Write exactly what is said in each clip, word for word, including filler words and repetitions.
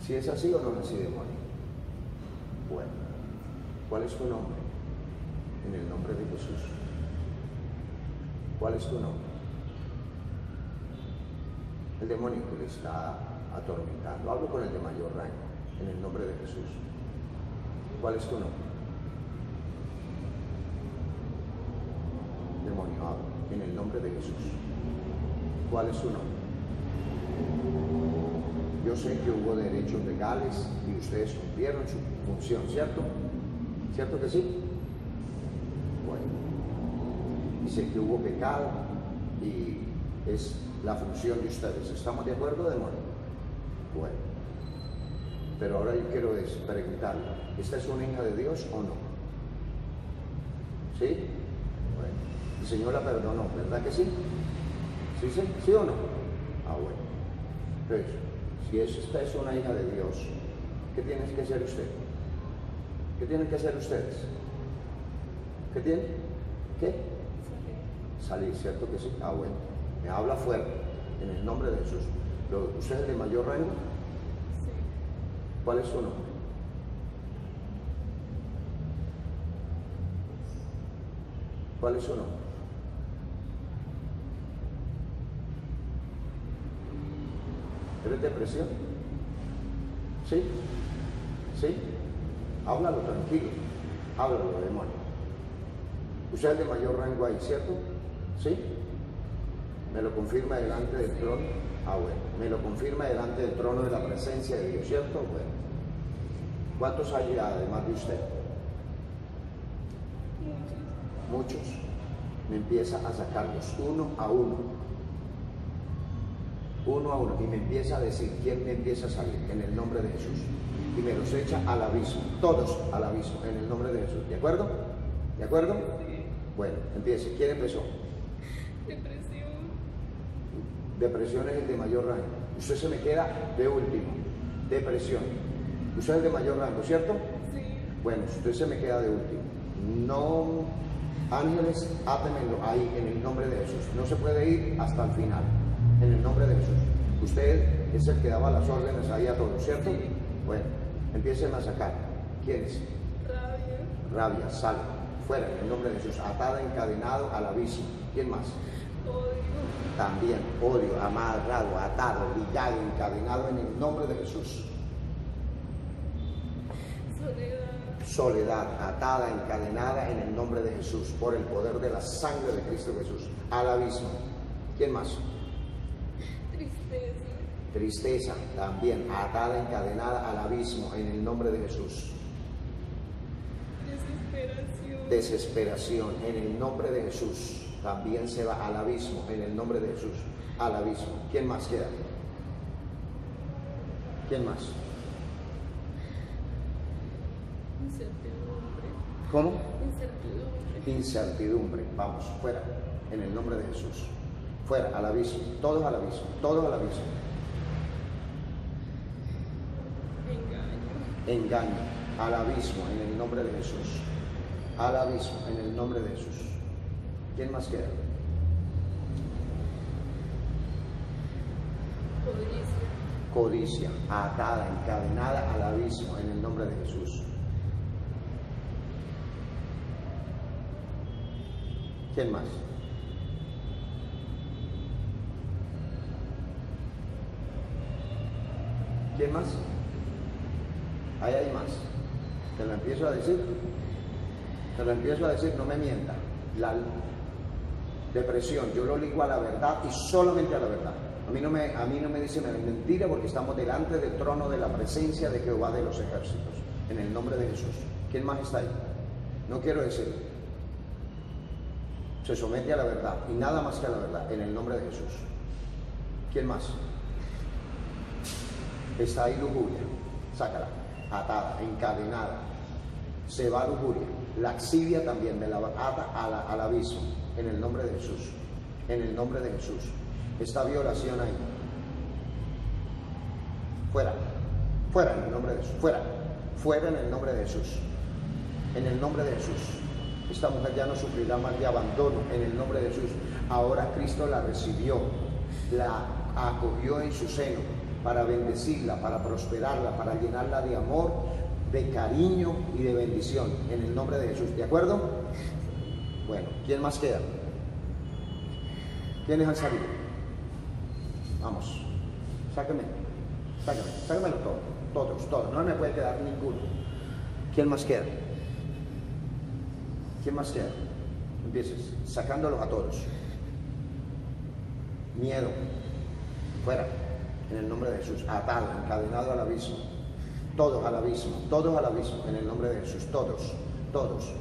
¿Si es así o no nací demonio? Bueno, ¿cuál es tu nombre? En el nombre de Jesús. ¿Cuál es tu nombre? El demonio que le está atormentando. Hablo con el de mayor rango, en el nombre de Jesús. ¿Cuál es tu nombre? Demonio, hablo en el nombre de Jesús. ¿Cuál es su nombre? Yo sé que hubo derechos legales y ustedes cumplieron su función, ¿cierto? ¿Cierto que sí? Bueno, y sé que hubo pecado y es la función de ustedes. ¿Estamos de acuerdo, demonio? Bueno, pero ahora yo quiero preguntarle, ¿esta es una hija de Dios o no? ¿Sí? Bueno, el Señor la perdonó, ¿verdad que sí? ¿Sí, sí? ¿Sí o no? Ah, bueno. Entonces, si esta es una hija de Dios, ¿qué tiene que hacer usted? ¿Qué tienen que hacer ustedes? ¿Qué tienen? ¿Qué? Salir, ¿cierto que sí? Ah, bueno. Me habla fuerte, en el nombre de Jesús. ¿Usted es de mayor rango? Sí. ¿Cuál es su nombre? ¿Cuál es su nombre? ¿Eres depresión? ¿Sí? ¿Sí? Háblalo tranquilo. Háblalo, demonio. Usted es de mayor rango ahí, ¿cierto? ¿Sí? ¿Me lo confirma delante del trono? Ah, bueno. ¿Me lo confirma delante del trono de la presencia de Dios, ¿cierto? Bueno. ¿Cuántos hay además de usted? Muchos. Muchos. Me empieza a sacarlos uno a uno. Uno a uno. Y me empieza a decir quién me empieza a salir en el nombre de Jesús. Y me los echa al abismo. Todos al abismo en el nombre de Jesús. ¿De acuerdo? ¿De acuerdo? Sí. Bueno, empiece. ¿Quién empezó? Depresión. Depresión es el de mayor rango. Usted se me queda de último. Depresión. Usted es el de mayor rango, ¿cierto? Sí. Bueno, usted se me queda de último. No, ángeles, átemelo ahí en el nombre de Jesús. No se puede ir hasta el final. En el nombre de Jesús. Usted es el que daba las órdenes ahí a todos, ¿cierto? Sí. Bueno, empiecen a sacar. ¿Quién es? Rabia. Rabia, sal, fuera en el nombre de Jesús. Atada, encadenado al abismo. ¿Quién más? Odio. También odio, amarrado, atado, ligado, encadenado en el nombre de Jesús. Soledad. Soledad, atada, encadenada en el nombre de Jesús, por el poder de la sangre de Cristo Jesús, al abismo. ¿Quién más? Tristeza. Tristeza, también atada, encadenada al abismo en el nombre de Jesús. Desesperación. Desesperación, en el nombre de Jesús, también se va al abismo, en el nombre de Jesús, al abismo. ¿Quién más queda? ¿Quién más? Incertidumbre. ¿Cómo? Incertidumbre. Incertidumbre. Vamos, fuera, en el nombre de Jesús. Fuera, al abismo, todos al abismo, todos al abismo. Engaño. Engaño, al abismo, en el nombre de Jesús. Al abismo, en el nombre de Jesús. ¿Quién más queda? Codicia. Codicia, atada, encadenada al abismo, en el nombre de Jesús. ¿Quién más? ¿Quién más? Ahí hay más. Te lo empiezo a decir. Te lo empiezo a decir, no me mienta. La depresión, yo lo ligo a la verdad y solamente a la verdad. A mí no me, a mí no me dicen mentira porque estamos delante del trono de la presencia de Jehová de los ejércitos. En el nombre de Jesús. ¿Quién más está ahí? No quiero decir. Se somete a la verdad y nada más que a la verdad. En el nombre de Jesús. ¿Quién más? Está ahí lujuria. Sácala. Atada, encadenada. Se va lujuria. Laxivia también me la ata a la, al abismo. En el nombre de Jesús. En el nombre de Jesús. Esta violación ahí. Fuera. Fuera en el nombre de Jesús. Fuera. Fuera en el nombre de Jesús. En el nombre de Jesús. Esta mujer ya no sufrirá más de abandono. En el nombre de Jesús. Ahora Cristo la recibió. La acogió en su seno. para bendecirla, para prosperarla, para llenarla de amor, de cariño y de bendición, en el nombre de Jesús. ¿De acuerdo? Bueno, ¿quién más queda? ¿Quiénes han salido? Vamos, sáquenme, sáquenme, sáquenmelo todo, todos, todos, no me puede quedar ninguno. ¿Quién más queda? ¿Quién más queda? Empieces, sacándolos a todos. Miedo, fuera, en el nombre de Jesús, atado, encadenado al abismo, todos al abismo, todos al abismo, en el nombre de Jesús, todos, todos.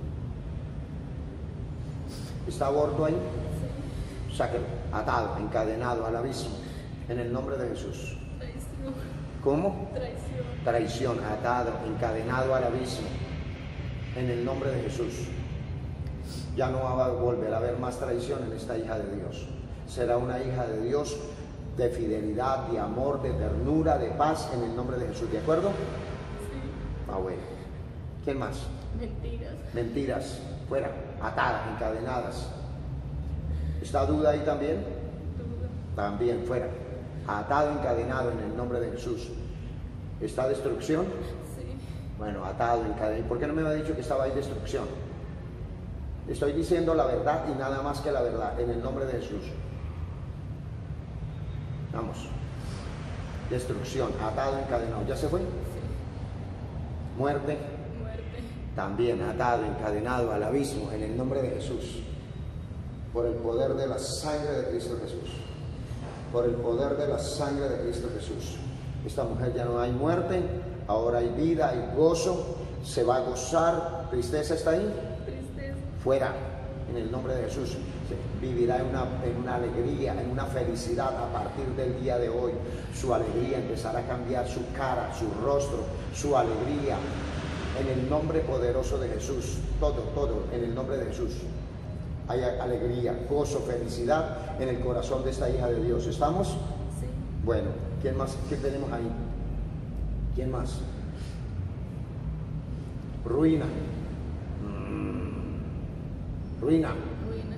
¿Está aborto ahí? Sáquelo, atado, encadenado al abismo, en el nombre de Jesús. Traición. ¿Cómo? Traición. Traición, atado, encadenado al abismo, en el nombre de Jesús. Ya no va a volver a haber más traición en esta hija de Dios. Será una hija de Dios de fidelidad, de amor, de ternura, de paz, en el nombre de Jesús. ¿De acuerdo? Sí. Ah, bueno. ¿Quién más? Mentiras. Mentiras, fuera, atadas, encadenadas. ¿Está duda ahí también? Duda. También, fuera. Atado, encadenado en el nombre de Jesús. ¿Está destrucción? Sí. Bueno, atado, encadenado. ¿Y por qué no me había dicho que estaba ahí destrucción? Estoy diciendo la verdad y nada más que la verdad, en el nombre de Jesús. Vamos. Destrucción, atado, encadenado. ¿Ya se fue? Sí. Muerte. Muerte. También atado, encadenado al abismo, en el nombre de Jesús. Por el poder de la sangre de Cristo Jesús. Por el poder de la sangre de Cristo Jesús. Esta mujer ya no hay muerte, ahora hay vida, hay gozo, se va a gozar. ¿Tristeza está ahí? Tristeza. Fuera, en el nombre de Jesús. Vivirá en una, en una alegría, en una felicidad a partir del día de hoy. Su alegría empezará a cambiar su cara, su rostro, su alegría. En el nombre poderoso de Jesús. Todo, todo, en el nombre de Jesús. Hay alegría, gozo, felicidad en el corazón de esta hija de Dios. ¿Estamos? Sí. Bueno, ¿quién más? ¿Qué tenemos ahí? ¿Quién más? Ruina. Mm. Ruina. Ruina.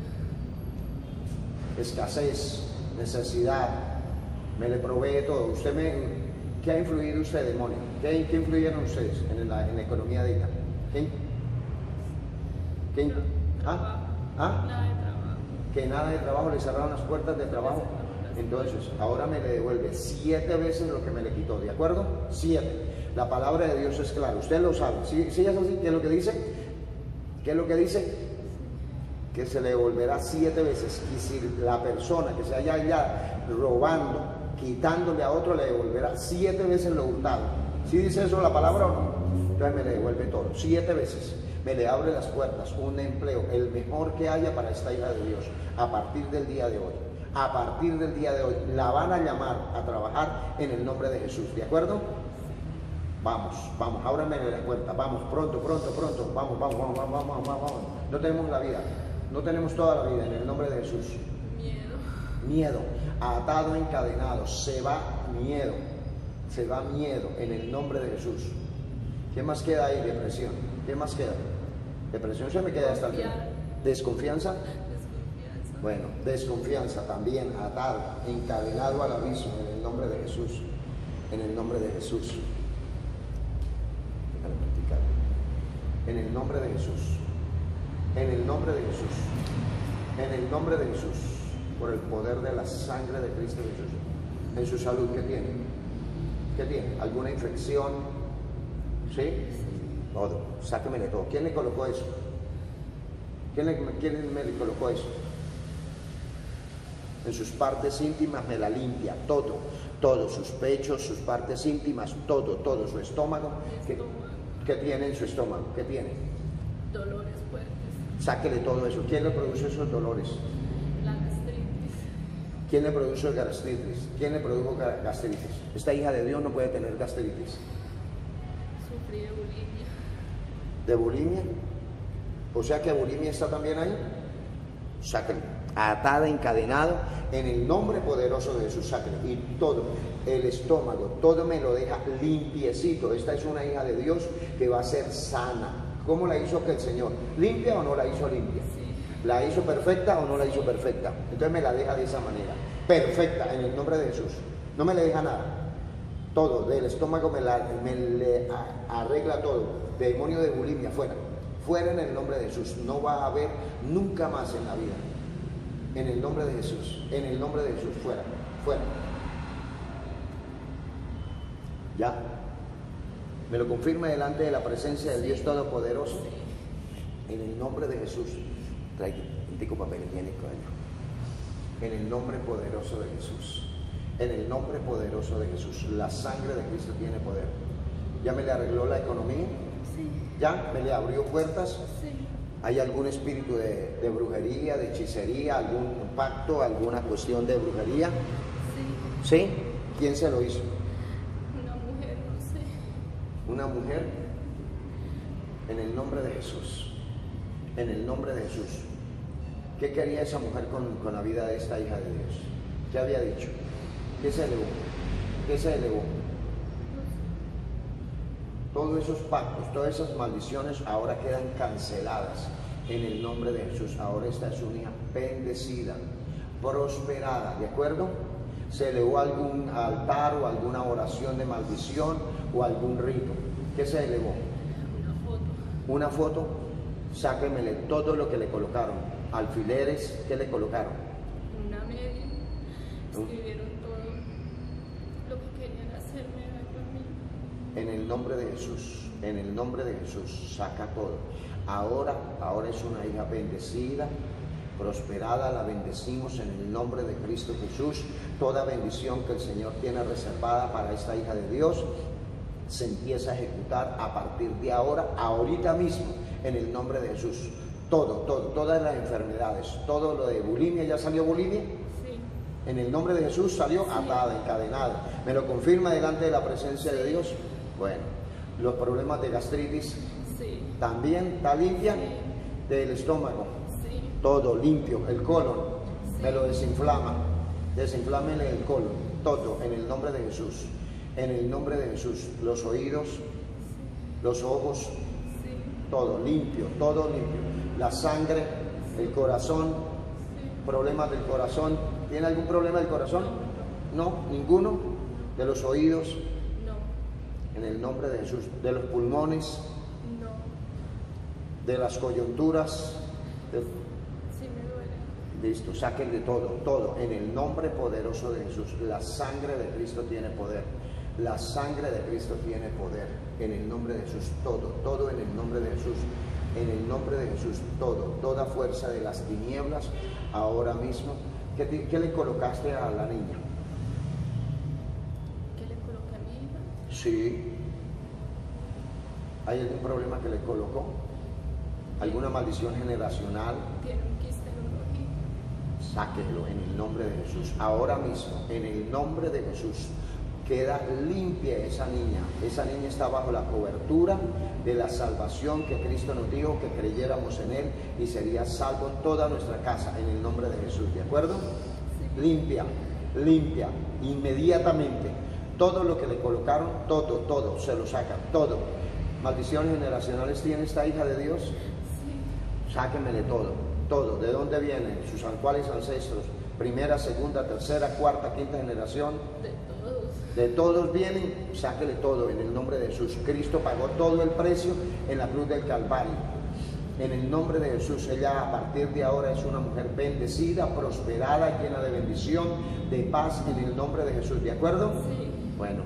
Escasez, necesidad. Me le provee todo. Usted me, ¿qué ha influido usted, demonio? ¿Qué, qué influyeron ustedes en la, en la economía de ella? ¿Quién? ¿Quién? ¿Ah? ¿Ah? Nada de trabajo. Que nada de trabajo, le cerraron las puertas de trabajo. Entonces, ahora me le devuelve siete veces lo que me le quitó, ¿de acuerdo? Siete. La palabra de Dios es clara, usted lo sabe. ¿Sí, sí es así? ¿Qué es lo que dice? ¿Qué es lo que dice? Que se le devolverá siete veces. Y si la persona que se haya ya robando, quitándole a otro, le devolverá siete veces lo hurtado. ¿Sí dice eso la palabra o no? Entonces me le devuelve todo, siete veces. Me le abre las puertas, un empleo, el mejor que haya para esta hija de Dios, a partir del día de hoy. A partir del día de hoy, la van a llamar a trabajar en el nombre de Jesús, ¿de acuerdo? Vamos, vamos, ábrame la puerta, vamos, pronto, pronto, pronto, vamos, vamos, vamos, vamos, vamos, vamos, vamos. No tenemos la vida, no tenemos toda la vida en el nombre de Jesús. Miedo. Miedo, atado, encadenado, se va miedo, se va miedo en el nombre de Jesús. ¿Qué más queda ahí? Depresión. ¿Qué más queda? Depresión se me queda hasta el final. Desconfianza. Desconfianza. Bueno, desconfianza también, atado, encadenado al abismo en el nombre de Jesús. En el nombre de Jesús. Déjame practicar. En el nombre de Jesús. En el nombre de Jesús. En el nombre de Jesús. Por el poder de la sangre de Cristo Jesús. En su salud, ¿qué tiene? ¿Qué tiene? ¿Alguna infección? ¿Sí? Todo. Sáquemele todo. ¿Quién le colocó eso? ¿Quién, le, ¿Quién me le colocó eso? En sus partes íntimas me la limpia, todo, todo, sus pechos, sus partes íntimas, todo, todo, su estómago. ¿Qué, ¿qué tiene en su estómago? ¿Qué tiene? Dolores fuertes. Sáquele todo eso. ¿Quién le produce esos dolores? La gastritis. ¿Quién le produce gastritis? ¿Quién le produjo gastritis? Esta hija de Dios no puede tener gastritis. Sufrí de bulimia. ¿De bulimia? O sea que bulimia está también ahí. Sáquenlo. Atada, encadenado, en el nombre poderoso de Jesús, sáquenlo. Y todo, el estómago, todo me lo deja limpiecito. Esta es una hija de Dios que va a ser sana. ¿Cómo la hizo que el Señor? ¿Limpia o no la hizo limpia? Sí. ¿La hizo perfecta o no la hizo perfecta? Entonces me la deja de esa manera. Perfecta, en el nombre de Jesús. No me le deja nada. Todo, del estómago me, la, me le a, arregla todo. Demonio de bulimia, fuera. Fuera en el nombre de Jesús. No va a haber nunca más en la vida. En el nombre de Jesús. En el nombre de Jesús, fuera. Fuera. Ya. ¿Me lo confirma delante de la presencia del Dios Todopoderoso? En el nombre de Jesús. Trae un tico papel higiénico. En el nombre poderoso de Jesús. En el nombre poderoso de Jesús. La sangre de Cristo tiene poder. ¿Ya me le arregló la economía? Sí. ¿Ya me le abrió puertas? Sí. ¿Hay algún espíritu de, de brujería, de hechicería, algún pacto, alguna cuestión de brujería? Sí. ¿Sí? ¿Quién se lo hizo? Una mujer, no sé. Una mujer. En el nombre de Jesús. En el nombre de Jesús. ¿Qué quería esa mujer con, con la vida de esta hija de Dios? ¿Qué había dicho? ¿Qué se elevó? ¿Qué se elevó? Todos esos pactos, todas esas maldiciones ahora quedan canceladas en el nombre de Jesús. Ahora esta es una hija bendecida, prosperada, ¿de acuerdo? ¿Se elevó algún altar o alguna oración de maldición o algún rito? ¿Qué se elevó? Una foto. Una foto, sáquenmele todo lo que le colocaron. Alfileres, ¿qué le colocaron? Una media. Escribieron todo lo que querían hacerme daño a mí. En el nombre de Jesús, en el nombre de Jesús, saca todo. Ahora, ahora es una hija bendecida, prosperada, la bendecimos en el nombre de Cristo Jesús. Toda bendición que el Señor tiene reservada para esta hija de Dios se empieza a ejecutar a partir de ahora, ahorita mismo, en el nombre de Jesús. Todo, todo, todas las enfermedades, todo lo de bulimia, ¿ya salió bulimia? Sí. En el nombre de Jesús salió atada, encadenada. ¿Me lo confirma delante de la presencia de Dios? Bueno, los problemas de gastritis Sí. también está limpia. Sí. Del estómago, Sí. todo limpio. El colon, Sí. me lo desinflama. Desinflámele el colon, todo en el nombre de Jesús. En el nombre de Jesús. Los oídos, los ojos, Sí. todo limpio, todo limpio. La sangre, el corazón, Sí. problemas del corazón. ¿Tiene algún problema del corazón? No, ninguno. De los oídos, No. en el nombre de Jesús. De los pulmones, No. de las coyunturas. de- Sí me duele. Listo, saquen de todo, todo. En el nombre poderoso de Jesús. La sangre de Cristo tiene poder. La sangre de Cristo tiene poder. En el nombre de Jesús, todo, todo en el nombre de Jesús. En el nombre de Jesús, todo, toda fuerza de las tinieblas, ahora mismo. ¿Qué, te- qué le colocaste a la niña? ¿Qué le coloqué a mi hija? Sí. ¿Hay algún problema que le colocó? ¿Alguna maldición generacional? Tiene un quiste en un ojito. Sáquelo en el nombre de Jesús. Ahora mismo, en el nombre de Jesús, queda limpia esa niña. Esa niña está bajo la cobertura de la salvación que Cristo nos dijo, que creyéramos en Él y sería salvo toda nuestra casa en el nombre de Jesús. ¿De acuerdo? Sí. Limpia, limpia, inmediatamente. Todo lo que le colocaron, todo, todo, se lo sacan, todo. ¿Maldiciones generacionales tiene esta hija de Dios? Sí. Sáquenmele todo, todo. ¿De dónde vienen? ¿Sus cuáles ancestros? Primera, segunda, tercera, cuarta, quinta generación. De todos. De todos vienen, sáquele todo en el nombre de Jesús. Cristo pagó todo el precio en la cruz del Calvario. En el nombre de Jesús, ella a partir de ahora es una mujer bendecida, prosperada, llena de bendición, de paz en el nombre de Jesús. ¿De acuerdo? Sí. Bueno,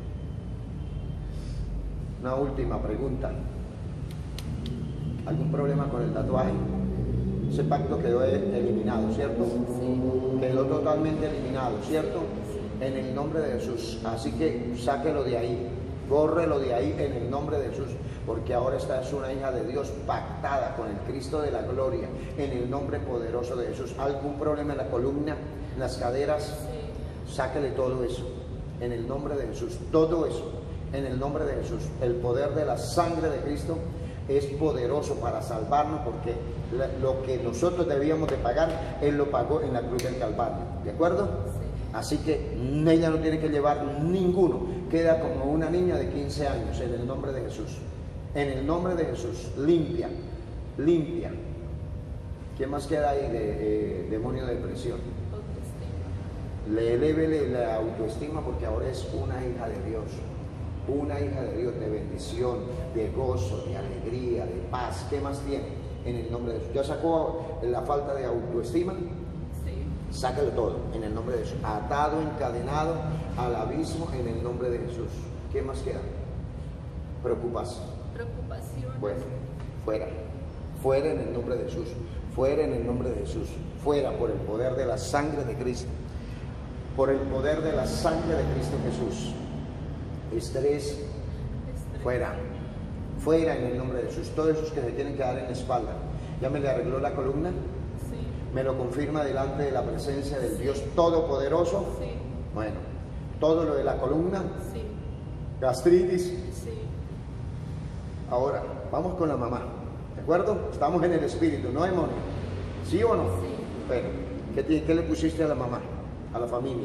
una última pregunta. ¿Algún problema con el tatuaje? Ese pacto quedó eliminado, ¿cierto? Sí. Quedó totalmente eliminado, ¿cierto? En el nombre de Jesús. Así que sáquelo de ahí, bórrelo de ahí en el nombre de Jesús, porque ahora esta es una hija de Dios pactada con el Cristo de la gloria, en el nombre poderoso de Jesús. ¿Algún problema en la columna, en las caderas? Sí. Sáquele todo eso, en el nombre de Jesús, todo eso, en el nombre de Jesús. El poder de la sangre de Cristo es poderoso para salvarnos, porque la- lo que nosotros debíamos de pagar, Él lo pagó en la cruz del Calvario, ¿de acuerdo? Sí. Así que ella no tiene que llevar ninguno, queda como una niña de quince años, en el nombre de Jesús. En el nombre de Jesús, limpia, limpia. ¿Qué más queda ahí de eh, demonio de presión? Autoestima. Le eleve la autoestima porque ahora es una hija de Dios. Una hija de Dios, de bendición, de gozo, de alegría, de paz. ¿Qué más tiene? En el nombre de Jesús. ¿Ya sacó la falta de autoestima? Sí. Sácalo todo en el nombre de Jesús. Atado, encadenado al abismo en el nombre de Jesús. ¿Qué más queda? Preocupación. Preocupación. Bueno, fuera. Fuera en el nombre de Jesús. Fuera en el nombre de Jesús. Fuera por el poder de la sangre de Cristo. Por el poder de la sangre de Cristo Jesús. Estrés, Estrés. fuera. Fuera en el nombre de Jesús. Todos esos que se tienen que dar en la espalda. ¿Ya me le arregló la columna? Sí. ¿Me lo confirma delante de la presencia del Dios Todopoderoso? Sí. Bueno, todo lo de la columna, Sí. gastritis. Sí. Ahora, vamos con la mamá. ¿De acuerdo? Estamos en el espíritu, ¿no, demonio? ¿Sí o no? Sí. Pero, ¿qué, te- qué le pusiste a la mamá? A la familia.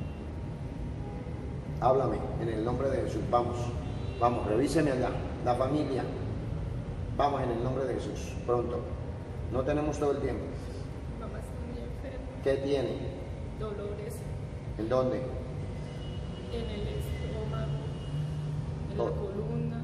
Háblame en el nombre de Jesús. Vamos, vamos, revíseme allá. La familia. Vamos en el nombre de Jesús. Pronto. No tenemos todo el tiempo. Mamá está muy enferma. ¿Qué tiene? Dolores ¿En dónde? en el estómago, en Todo. la columna,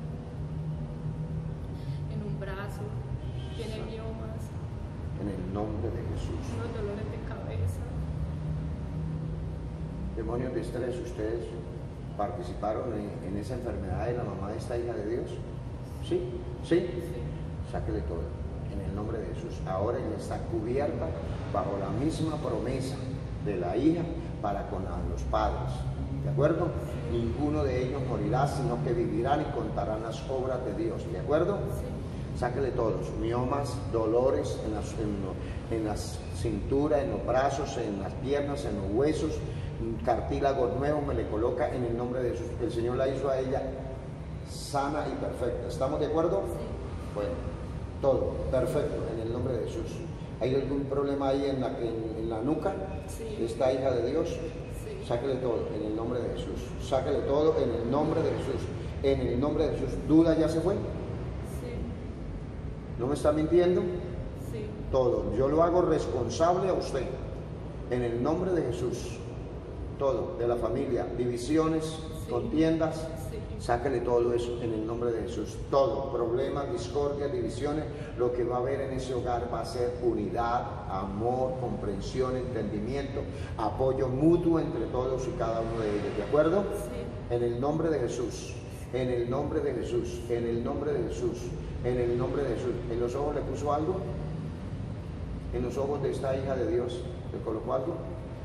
en un brazo. Tiene miomas, En el nombre de Jesús. unos dolores de cabeza. Demonios de estrés, ¿ustedes participaron en, en esa enfermedad de la mamá de esta hija de Dios? ¿Sí? ¿Sí? Sí. Sáquele todo, en el nombre de Jesús. Ahora ella está cubierta bajo la misma promesa de la hija para con la- los padres. ¿De acuerdo? Ninguno de ellos morirá, sino que vivirán y contarán las obras de Dios. ¿De acuerdo? Sí. Sáquele todos, miomas, dolores en, las, en, lo- en la cintura, en los brazos, en las piernas, en los huesos, cartílagos nuevos, me le coloca en el nombre de Jesús. El Señor la hizo a ella sana y perfecta. ¿Estamos de acuerdo? Sí. Bueno, todo, perfecto, en el nombre de Jesús. ¿Hay algún problema ahí en la, en, en la nuca? Sí. de esta hija de Dios, Sí. sáquele todo en el nombre de Jesús. Sáquele todo en el nombre de Jesús. En el nombre de Jesús. ¿Duda ya se fue? Sí. ¿No me está mintiendo? Sí. Todo. Yo lo hago responsable a usted. En el nombre de Jesús. Todo. De la familia. Divisiones, Sí. contiendas. Sí. Sáquele todo eso en el nombre de Jesús. Todo. Problemas, discordias, divisiones. Lo que va a haber en ese hogar va a ser unidad, amor, comprensión, entendimiento, apoyo mutuo entre todos y cada uno de ellos. ¿De acuerdo? Sí. En el nombre de Jesús, en el nombre de Jesús, en el nombre de Jesús, en el nombre de Jesús. ¿En los ojos le puso algo? ¿En los ojos de esta hija de Dios le colocó algo?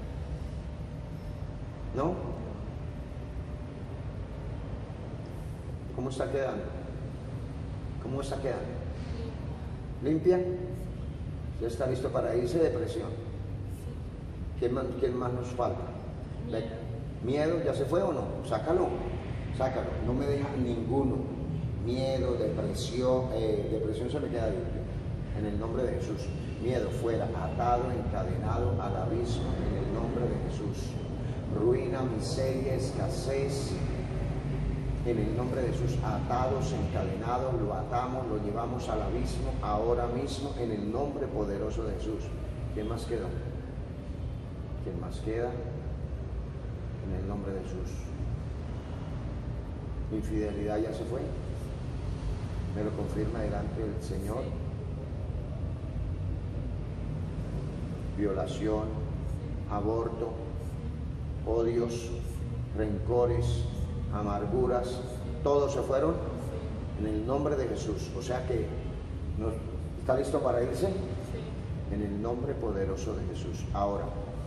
¿No? ¿Cómo está quedando? ¿Cómo está quedando? ¿Limpia? ¿Ya está listo para irse de presión? ¿Quién más, quién más nos falta? Miedo. ¿Miedo? ¿Ya se fue o no? Sácalo, sácalo, no me deja ninguno. Miedo, depresión, eh, depresión se me queda limpio. En el nombre de Jesús. Miedo fuera, atado, encadenado al abismo en el nombre de Jesús. Ruina, miseria, escasez. En el nombre de Jesús, atados, encadenados, lo atamos, lo llevamos al abismo ahora mismo en el nombre poderoso de Jesús. ¿Quién más queda? ¿Quién más queda? En el nombre de Jesús. ¿Infidelidad ya se fue? ¿Me lo confirma delante del Señor? Violación, aborto, odios, rencores, amarguras, todos se fueron en el nombre de Jesús. O sea que, ¿no? ¿Está listo para irse? Sí. En el nombre poderoso de Jesús. Ahora,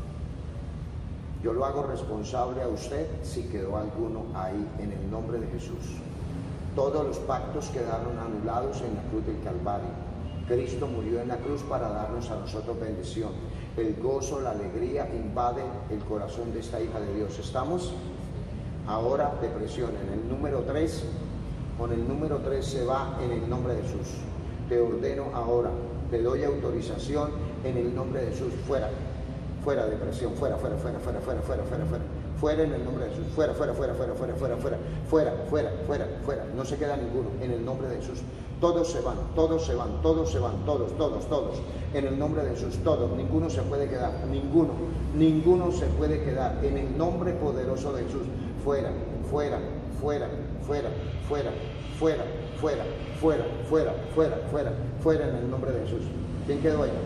yo lo hago responsable a usted si quedó alguno ahí en el nombre de Jesús. Todos los pactos quedaron anulados en la cruz del Calvario. Cristo murió en la cruz para darnos a nosotros bendición. El gozo, la alegría invade el corazón de esta hija de Dios. ¿Estamos? Ahora depresión. En el número tres, con el número tres se va en el nombre de Jesús. Te ordeno ahora, te doy autorización en el nombre de Jesús. Fuera, fuera depresión, fuera, fuera, fuera, fuera, fuera, fuera, fuera, fuera. Fuera en el nombre de Jesús. Fuera, fuera, fuera, fuera, fuera, fuera, fuera, fuera, fuera, fuera, fuera. No se queda ninguno en el nombre de Jesús. Todos se van, todos se van, todos se van, todos, todos, todos. En el nombre de Jesús, todos. Ninguno se puede quedar, ninguno, ninguno se puede quedar. En el nombre poderoso de Jesús. Fuera, fuera, fuera, fuera, fuera, fuera, fuera, fuera, fuera, fuera, fuera, fuera en el nombre de Jesús. ¿Quién quedó ahí?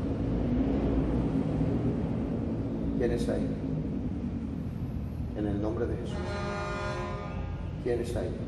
¿Quién está ahí? En el nombre de Jesús. ¿Quién está ahí?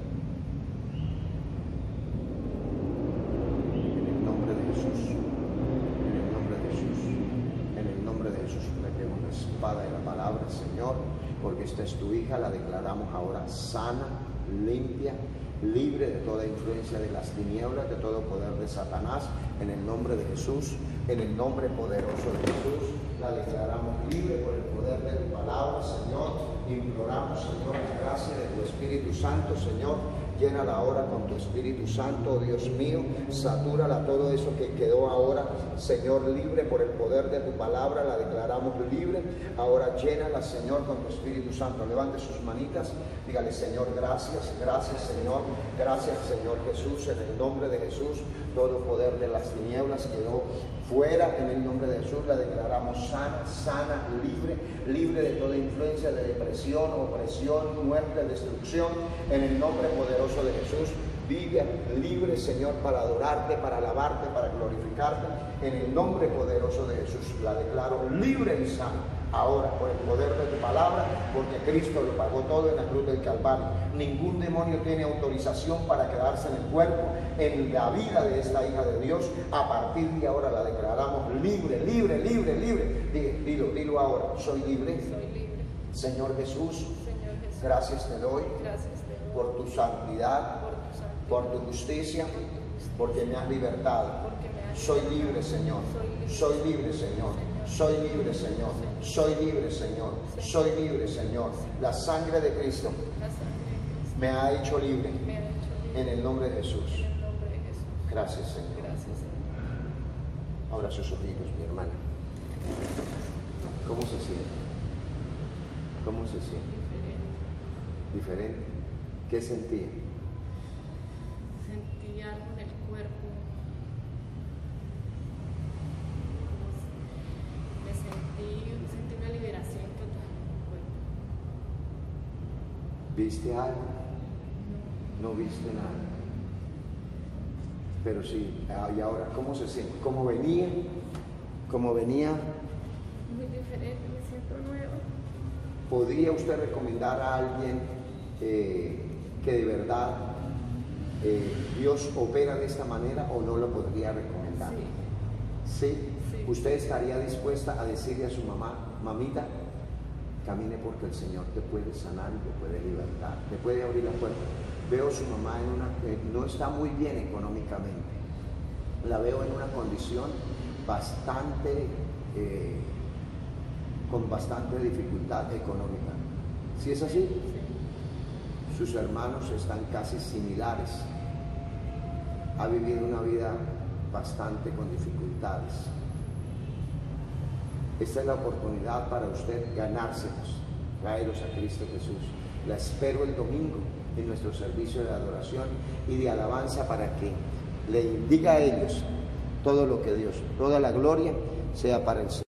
En el nombre de Jesús. En el nombre de Jesús. En el nombre de Jesús. Le pego una espada de la palabra, Señor, porque esta es tu hija, la declaramos ahora sana, limpia, libre de toda influencia de las tinieblas, de todo poder de Satanás, en el nombre de Jesús, en el nombre poderoso de Jesús, la declaramos libre por el poder de tu palabra, Señor. Imploramos, Señor, la gracia de tu Espíritu Santo, Señor. Llénala ahora con tu Espíritu Santo, oh Dios mío. Satúrala todo eso que quedó ahora, Señor, libre por el poder de tu palabra. La declaramos libre. Ahora llénala, Señor, con tu Espíritu Santo. Levante sus manitas. Dígale, Señor, gracias. Gracias, Señor. Gracias, Señor Jesús. En el nombre de Jesús, todo poder de las tinieblas quedó fuera. En el nombre de Jesús la declaramos sana, sana, libre, libre de toda influencia de depresión, opresión, muerte, destrucción. En el nombre poderoso de Jesús, vive libre, Señor, para adorarte, para alabarte, para glorificarte. En el nombre poderoso de Jesús la declaro libre y sana. Ahora, por el poder de tu palabra, porque Cristo lo pagó todo en la cruz del Calvario. Ningún demonio tiene autorización para quedarse en el cuerpo, en la vida de esta hija de Dios. A partir de ahora la declaramos libre, libre, libre, libre. Dilo, dilo, dilo ahora, soy libre. Soy libre. Señor Jesús, Señor Jesús, gracias te doy, gracias te doy por tu santidad, por tu santidad, por tu justicia, porque me has libertado. porque me has Soy libre, Señor. Soy libre, Señor. Soy libre, Señor. Soy libre, Señor. Soy libre, Señor. La sangre de Cristo la sangre de Cristo me ha hecho libre. me ha hecho libre. En el nombre de Jesús. En el nombre de Jesús. Gracias, Señor. Gracias, Señor. Ahora sus ojitos, mi hermana. ¿Cómo se siente? ¿Cómo se siente? Diferente. ¿Diferente? ¿Qué sentía? Sentí algo en el cuerpo. Me sentí, sentí una liberación total en el cuerpo. ¿Viste algo? No, No viste nada. Pero sí, ah, y ahora, ¿cómo se siente? ¿Cómo venía? ¿Cómo venía? muy diferente, me siento nueva. ¿Podría usted recomendar a alguien eh, que de verdad eh, Dios opera de esta manera o no lo podría recomendar? Sí. ¿Sí? Sí. ¿Usted estaría dispuesta a decirle a su mamá, mamita, camine porque el Señor te puede sanar y te puede libertar, te puede abrir la puerta? Veo a su mamá en una, eh, no está muy bien económicamente, la veo en una condición bastante, eh, con bastante dificultad económica. ¿Sí es así? Sí. Sus hermanos están casi similares. Ha vivido una vida bastante con dificultades. Esta es la oportunidad para usted ganárselos, traerlos a Cristo Jesús. La espero el domingo en nuestro servicio de adoración y de alabanza para que le indique a ellos todo lo que Dios, toda la gloria sea para el Señor.